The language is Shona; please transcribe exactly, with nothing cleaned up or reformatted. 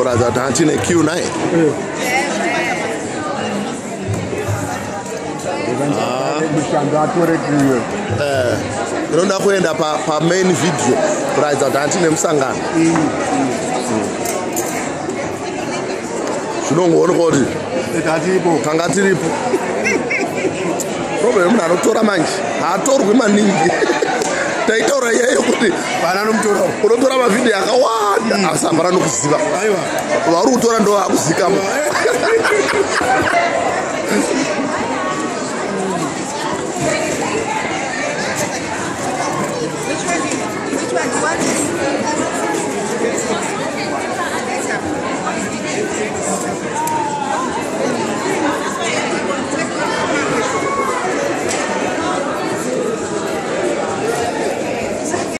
kuratidza kuti hatine Q nine. Ndinoda kuenda pa main video kuratidza kuti hatine musangano. Zvinongooneka kuti tanga tiripo. Problem munhu anotora manje haatorwi maningi. Taitaura iyeyo kuti unotora mavhidhiyo akawanda asi hambara nokuziva. Vari kutora ndo vakuzikamwa.